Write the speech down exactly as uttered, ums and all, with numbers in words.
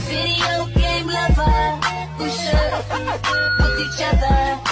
Video game lover who should with each other.